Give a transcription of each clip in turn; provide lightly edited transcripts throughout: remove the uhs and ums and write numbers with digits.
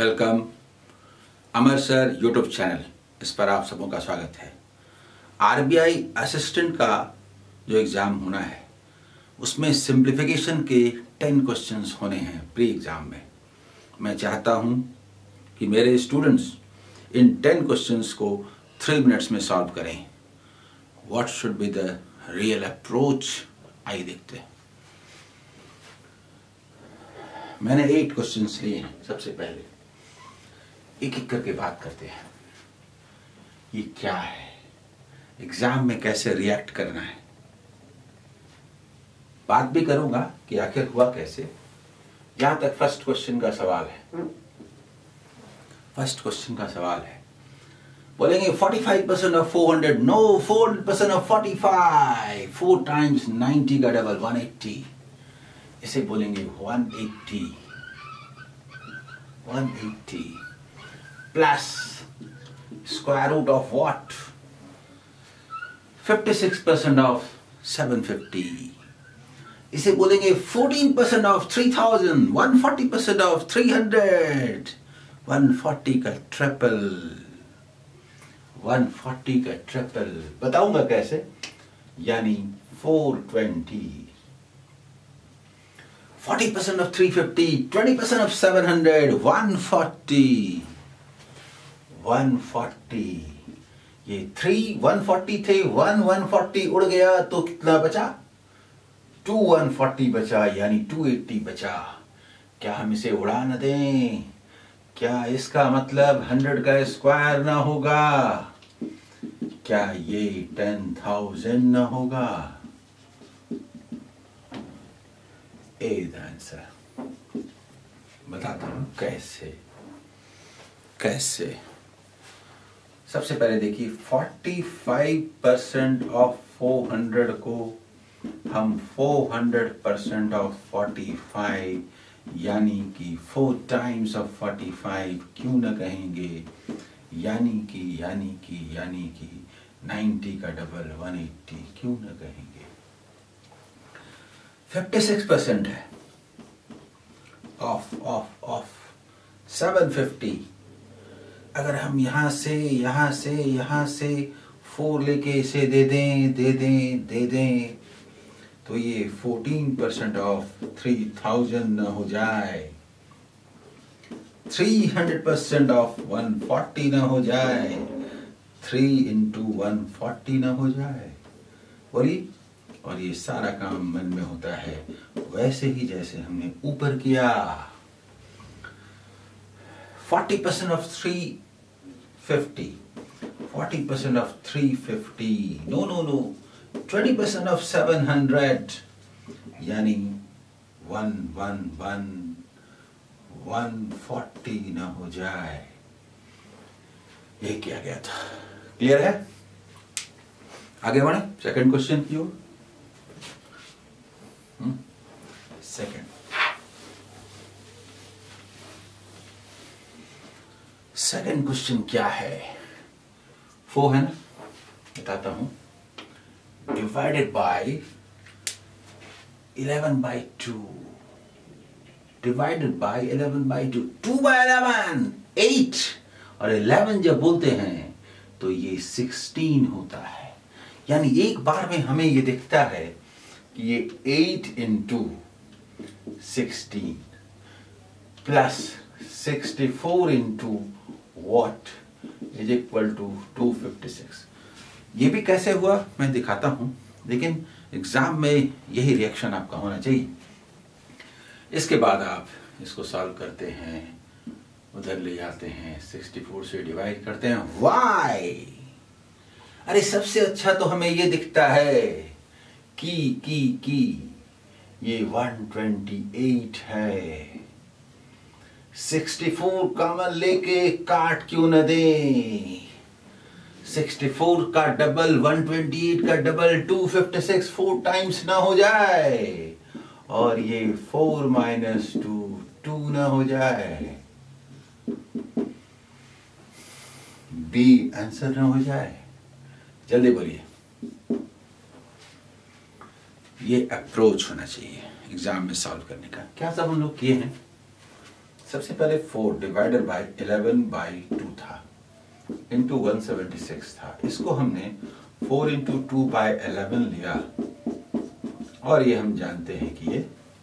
Welcome Amar sir YouTube channel, इस पर आप सबों का स्वागत है। आरबीआई असिस्टेंट का जो एग्ज़ाम होना है उसमें सिंप्लीफिकेशन के 10 क्वेश्चंस होने हैं प्री एग्ज़ाम में। मैं चाहता हूं कि मेरे स्टूडेंट्स इन 10 क्वेश्चंस को 3 मिनट्स में सॉल्व करें। What should be the real approach, आइए देखते हैं। मैंने 8 क्वेश्चंस लिए हैं। सबसे पहले एक एक करके बात करते हैं। ये क्या है, एग्जाम में कैसे रिएक्ट करना है, बात भी करूंगा कि आखिर हुआ कैसे। यहां तक फर्स्ट क्वेश्चन का सवाल है। फर्स्ट क्वेश्चन का सवाल है, बोलेंगे 45% ऑफ 400, नो 4% ऑफ 45, 4 टाइम्स 90 का डबल 180, इसे बोलेंगे 180 plus square root of what, 56% of 750, इसे बोलेंगे 14% ऑफ 3000, 140% ऑफ 300, 140 का ट्रिपल, 140 का ट्रिपल बताऊंगा कैसे, यानी 420, 40% of 350, 20% of 700, 140, ये 3 140 थे, 140 उड़ गया तो कितना बचा, 2 140 बचा, यानी 280 बचा। क्या हम इसे उड़ा न दें? क्या इसका मतलब 100 का स्क्वायर ना होगा? क्या ये 10,000 ना होगा? Is answer. बताता हूं कैसे। सबसे पहले देखिए, 45% ऑफ 400 को हम 400% ऑफ 45 यानी कि 4 टाइम्स ऑफ 45 क्यों न कहेंगे, यानी कि 90 का डबल 180 क्यों न कहेंगे। 56% है ऑफ 750। अगर हम यहां से 4 लेके इसे दे दें तो ये 14% ऑफ 3000 न हो जाए, 300% ऑफ 140 न हो जाए, 3 into 140 न हो जाए। बोलिए, और ये सारा काम मन में होता है वैसे ही जैसे हमने ऊपर किया। 40% ऑफ 350, 40% ऑफ 350, नो 20% ऑफ 700, यानी 140 ना हो जाए। ये किया गया था। क्लियर है? आगे बढ़े सेकंड क्वेश्चन की ओर। सेकंड क्वेश्चन क्या है? 4 है ना, बताता हूं। डिवाइडेड बाय 11/2, डिवाइडेड बाय 11/2, 2/11 8, और 11 जब बोलते हैं तो ये 16 होता है। यानी एक बार में हमें ये दिखता है कि ये 8 into 16 plus 64 into what is equal to 256। ये भी कैसे हुआ मैं दिखाता हूं, लेकिन एग्जाम में यही रिएक्शन आपका होना चाहिए। इसके बाद आप इसको सॉल्व करते हैं, उधर ले जाते हैं, 64 से डिवाइड करते हैं। वाई, अरे सबसे अच्छा तो हमें ये दिखता है कि ये 128 है। 64 कॉमन लेके काट क्यों न दें? 64 का डबल 128 का डबल 256, 4 टाइम्स ना हो जाए, और ये 4 - 2 ना हो जाए, बी आंसर ना हो जाए। जल्दी बोलिए। ये अप्रोच होना चाहिए एग्जाम में सॉल्व करने का। क्या सब हम लोग किए हैं? सबसे पहले 4 डिवाइडेड बाय 11/2 था, इंटू 176 था। इसको हमने 4 इंटू 2/11 लिया और ये हम जानते हैं कि ये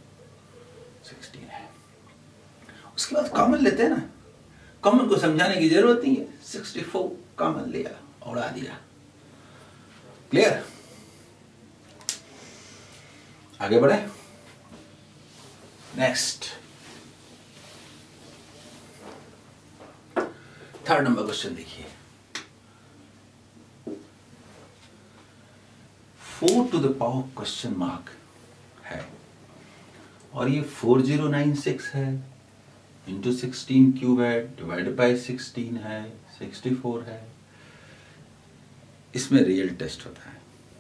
16 है। उसके बाद कॉमन लेते हैं ना, कॉमन को समझाने की जरूरत नहीं है, 64 कॉमन लिया, उड़ा दिया। क्लियर? आगे बढ़े। नेक्स्ट, थर्ड नंबर क्वेश्चन देखिए। 4 to the power question mark है और ये 4096 है, इंटू 16 क्यूब है, डिवाइडेड बाय 16 है, 64 है। इसमें रियल टेस्ट होता है।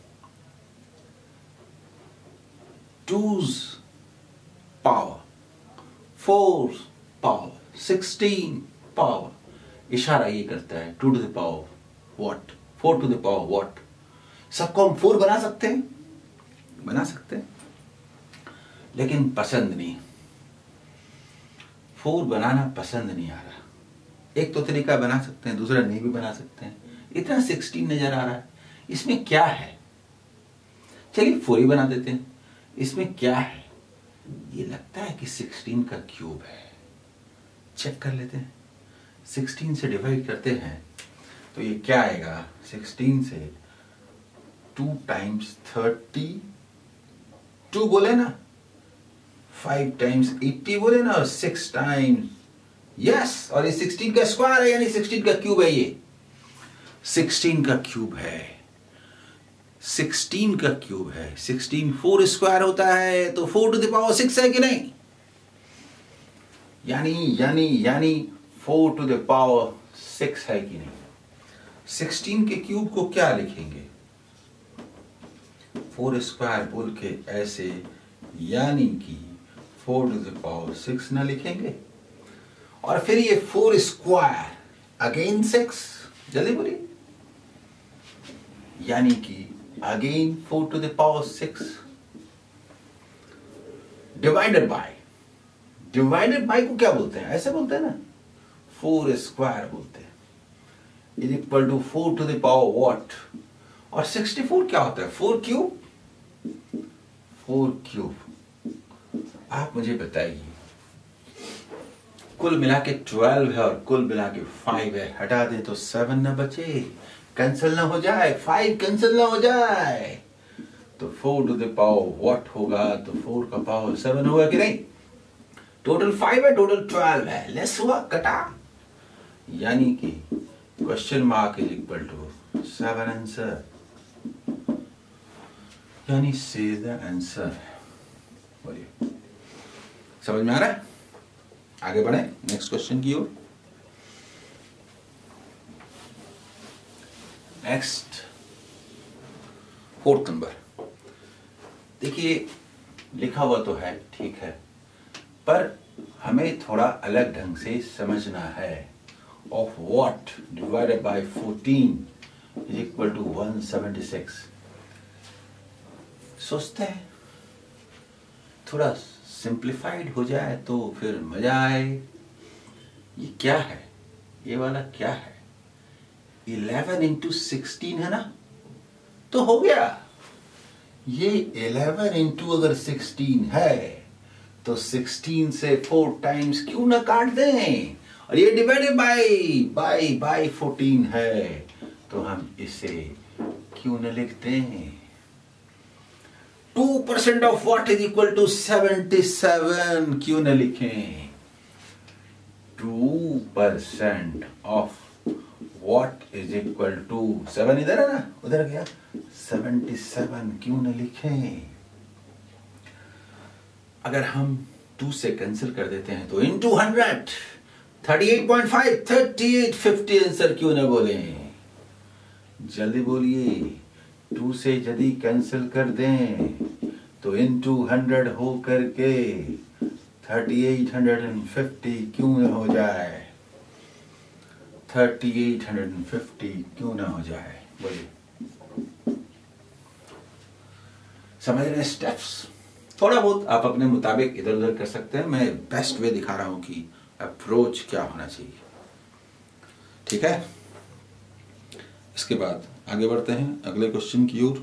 2's power, 4's power, 16 power, इशारा ये करता है 2 to the power what, 4 to the power what. सबको हम 4 बना सकते हैं, बना सकते हैं, लेकिन पसंद नहीं, 4 बनाना पसंद नहीं आ रहा। एक तो तरीका बना सकते हैं, दूसरा नहीं भी बना सकते हैं। इतना 16 नजर आ रहा है, इसमें क्या है? चलिए 4 ही बना देते हैं। इसमें क्या है? ये लगता है कि 16 का क्यूब है। चेक कर लेते हैं। 16 से डिवाइड करते हैं तो ये क्या आएगा? 16 से 2 टाइम्स 32 बोले ना, 5 टाइम्स 80 बोले ना, और 6 टाइम्स, यस, और ये 16 का स्क्वायर है, यानी 16 का क्यूब है। ये 16 का क्यूब है, 16 का क्यूब है। 16 4 स्क्वायर होता है, तो 4 टू द पावर 6 है कि नहीं? यानी 4 टू द पावर 6 है कि नहीं? 16 के क्यूब को क्या लिखेंगे? 4 स्क्वायर बोल के ऐसे, यानी कि 4 टू द पावर 6 ना लिखेंगे। और फिर ये 4 स्क्वायर अगेन 6, जल्दी बोलिए, यानी कि again 4 to the power 6 divided by को क्या बोलते हैं? ऐसे बोलते हैं ना, 4 स्क्वायर बोलते हैं, is equal to 4 to the power what. और 64 क्या होता है? 4 क्यूब। आप मुझे बताइए, कुल मिला के 12 है और कुल मिला के 5 है, हटा दे तो 7 ना बचे, कैंसिल ना हो जाए, 5 कैंसिल ना हो जाए, तो 4 टू द पावर व्हाट होगा? तो 4 का पावर 7 होगा कि नहीं? टोटल 5 है, टोटल 12 है, लेस हुआ, कटा, यानी कि question mark is equal to 7 answer, यानी सी इज द आंसर। बोलिए, समझ में आ रहा है? आगे बढ़े नेक्स्ट क्वेश्चन की ओर। नेक्स्ट 4th नंबर देखिए, लिखा हुआ तो है, ठीक है, पर हमें थोड़ा अलग ढंग से समझना है। Of what divided by 14 is equal to 176। सोचते हैं थोड़ा सिंप्लीफाइड हो जाए तो फिर मजा आए। ये क्या है? ये वाला क्या है? 11 इंटू 16 है ना, तो हो गया। ये 11 इंटू अगर 16 है तो 16 से 4 टाइम्स क्यों ना काट दें, और ये डिवाइडेड बाय 14 है, तो हम इसे क्यों न लिखते हैं? 2% of what is equal to 77, क्यों न लिखें? 2% of what is equal to 7, इधर है ना, उधर गया 77, क्यों न लिखें? अगर हम 2 से कैंसिल कर देते हैं तो into 100, 38.5, 3850 आंसर क्यों न बोलें? जल्दी बोलिए, 2 से यदि कैंसिल कर दें तो into 100 हो करके 3850 क्यों न हो जाए? 3850 क्यों ना हो जाए? बोलिए, समझ रहे हैं स्टेप्स? थोड़ा बहुत आप अपने मुताबिक इधर उधर कर सकते हैं, मैं बेस्ट वे दिखा रहा हूं कि अप्रोच क्या होना चाहिए। ठीक है, इसके बाद आगे बढ़ते हैं अगले क्वेश्चन की ओर।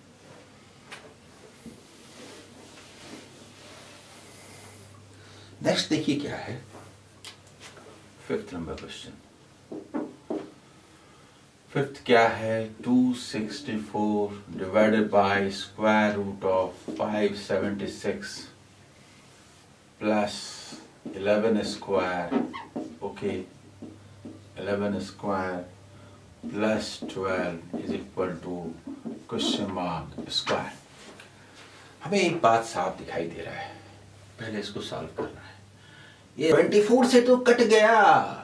नेक्स्ट देखिए क्या है, 5th नंबर क्वेश्चन। 5th क्या है, 264 divided by square root of 576 plus 11 square, okay 11 square plus 12 is equal to question mark square. हमें एक बात साफ दिखाई दे रहा है, पहले इसको सॉल्व करना है। ये 24 से तो कट गया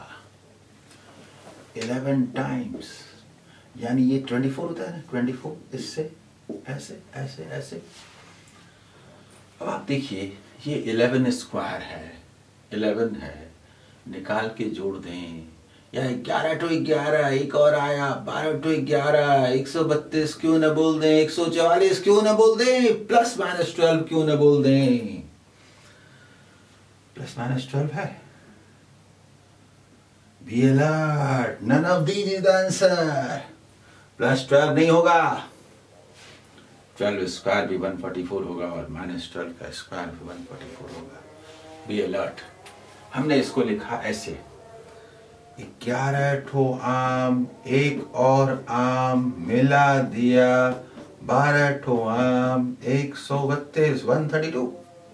11 टाइम्स, यानी ये 24 होता है ना, 24 इससे ऐसे ऐसे ऐसे। अब आप देखिए ये 11 स्क्वायर है, 11 है, निकाल के जोड़ दें, या 11 to 11 एक और आया, 12 to 11 132 क्यों न बोल दें, 144 क्यों न बोल दें, प्लस माइनस 12 क्यों न बोल दें। प्लस माइनस 12 है, be alert, none of these is the answer. Plus 12 नहीं होगा, 12 स्क्वायर भी 144 होगा और माइनस 12 का स्क्वायर भी 144 होगा। Be alert. हमने इसको लिखा ऐसे, 11 ठो आम एक और आम मिला दिया 12 ठो आम 132 132।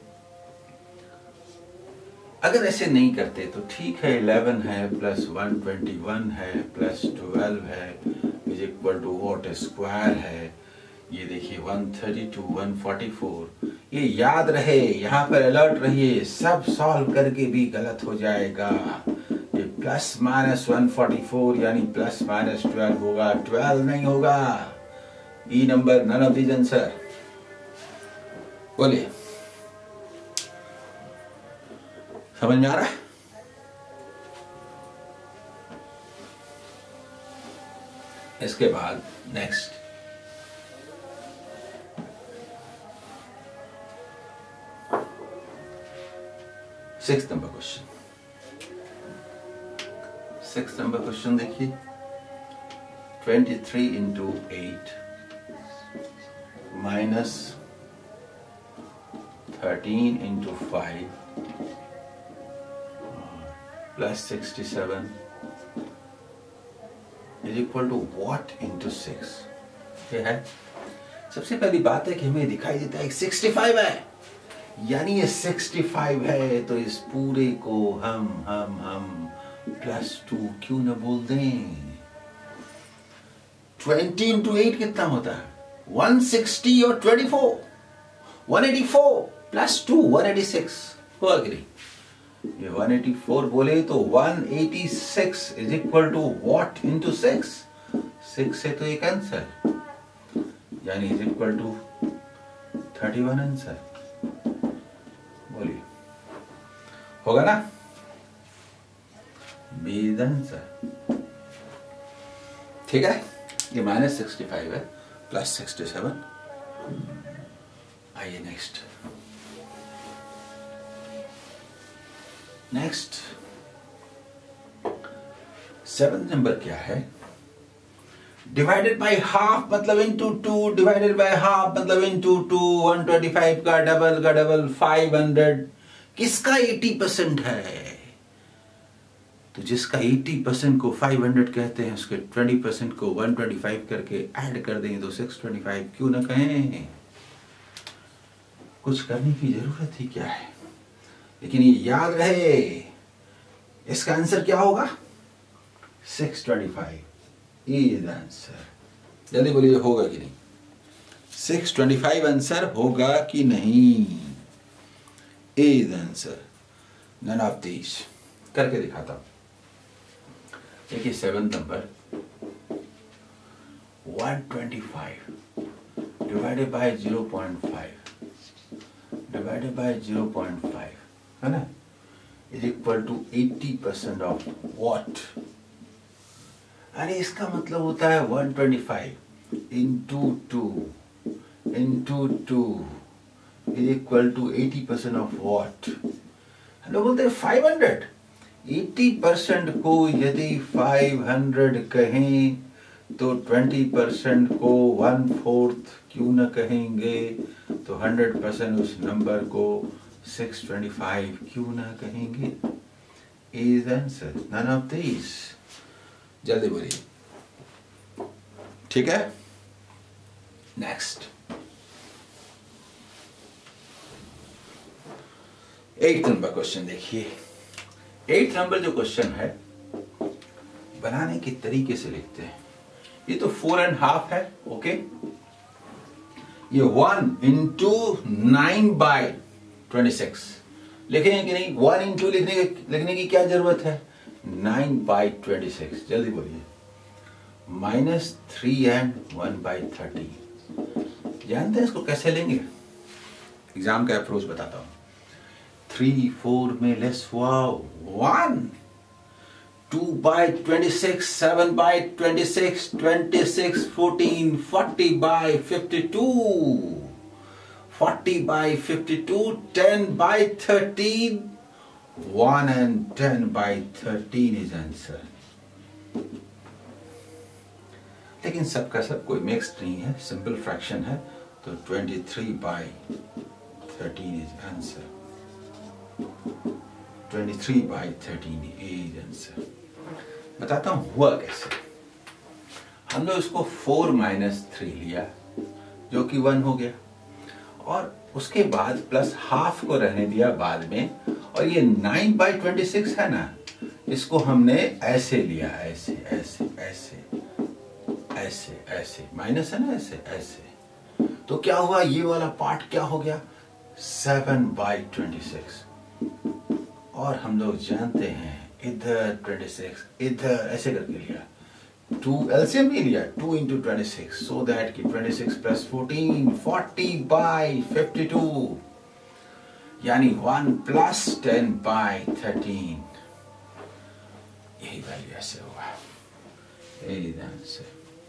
अगर ऐसे नहीं करते तो ठीक है, 11 है प्लस 121 है प्लस 12 है is equal to what square है। ये देखिए 132 144, ये याद रहे, यहाँ पर अलर्ट रहिए, सब सॉल्व करके भी गलत हो जाएगा। ये प्लस माइनस 144 यानी प्लस माइनस 12 होगा, 12 नहीं होगा। B number, none of these answer. बोलिए, समझ में आ रहा है? इसके बाद next 6th number question. 6th number question देखिए, 23 into 8 minus 13 into 5 plus 67 is equal to what into 6। ये है, सबसे पहली बात है कि हमें दिखाई देता है 65 है, यानी ये 65 है, तो इस पूरे को हम +2 क्यों न बोल दें। 20 into 8 कितना होता है, 160 और 24 184 +2 186 हुआ कि नहीं। ये 184 बोले तो 186 is equal to what into 6। 6 से तो एक आंसर, यानी इज इक्वल टू 31 आंसर। बोलिए, होगा ना, बी इज आंसर। ठीक है, ये -65 है प्लस 67। आइए नेक्स्ट। नेक्स्ट 7th नंबर क्या है, डिवाइडेड बाय हाफ मतलब इनटू 2, डिवाइडेड बाय हाफ मतलब इनटू 2, 125 का डबल 500। किसका 80% है, तो जिसका 80% को 500 कहते हैं, उसके 20% को 125 करके ऐड कर दें तो 625 क्यों ना कहें। कुछ करने की जरूरत ही क्या है, लेकिन ये याद रहे, इसका आंसर क्या होगा, 625 इज आंसर। जल्दी बोलिए, होगा कि नहीं, 625 आंसर होगा कि नहीं, is answer, none of these. करके दिखाता हूं। देखिए 7th number, 125 divided by 0.5 divided by 0.5 है ना, is equal to 80% of what. अरे इसका मतलब होता है 125 into 2 is equal to 80% of what. हम लोग बोलते हैं 500, 80% को यदि 500 कहें तो 20% को 1/4 क्यों न कहेंगे, तो 100% उस नंबर को 625 क्यों न कहेंगे? Is answer none of this. जल्दी बोलिए, ठीक है। नेक्स्ट 8th नंबर क्वेश्चन देखिए। 8th नंबर जो क्वेश्चन है बनाने के तरीके से लिखते हैं। ये तो 4.5 है, ओके। ये 1 into 9/26 लिखेंगे कि नहीं? 1 into लिखने की क्या जरूरत है? 9/26। जल्दी बोलिए। -3 and 1/30। जानते हैं इसको कैसे लेंगे? एग्जाम का अप्रोच बताता हूं। 3 4 में लेस हुआ 1, 2/26, 7/26, 26, 14, 40/52, 40/52, 10/13, 1 and 10/13 is answer। लेकिन सबका सब कोई मिक्स्ड नहीं है, सिंपल फ्रैक्शन है, तो 23/13 is answer। 23/13 is answer। बताता हूं हुआ कैसे। हम लोग इसको 4 - 3 लिया जो कि 1 हो गया, और उसके बाद प्लस हाफ को रहने दिया बाद में, और ये 9/26 है ना, इसको हमने ऐसे लिया, ऐसे ऐसे ऐसे ऐसे ऐसे, माइनस है ना, ऐसे ऐसे। तो क्या हुआ, ये वाला पार्ट क्या हो गया? 7/26। और हम लोग जानते हैं इधर 26, इधर ऐसे करके लिया, 2 एलसीएम नहीं लिया, 2 into 26, so that कि 26 plus 14, 40/52, यानी 1 plus 10/13। यही वैल्यू ऐसे हुआ, यही आंसर।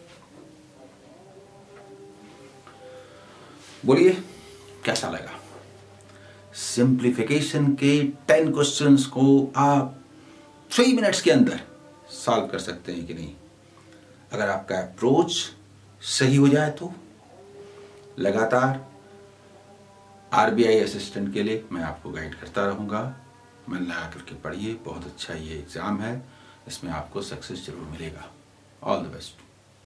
बोलिए कैसा लगा? सिंप्लीफिकेशन के 10 क्वेश्चंस को आप 3 मिनट्स के अंदर सॉल्व कर सकते हैं कि नहीं? अगर आपका अप्रोच सही हो जाए तो लगातार आरबीआई असिस्टेंट के लिए मैं आपको गाइड करता रहूंगा। मन लगा करके पढ़िए, बहुत अच्छा ये एग्जाम है, इसमें आपको सक्सेस जरूर मिलेगा। All the best.